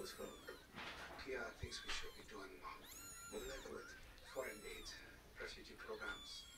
useful. Kia thinks we should be doing more with foreign aid, refugee programs.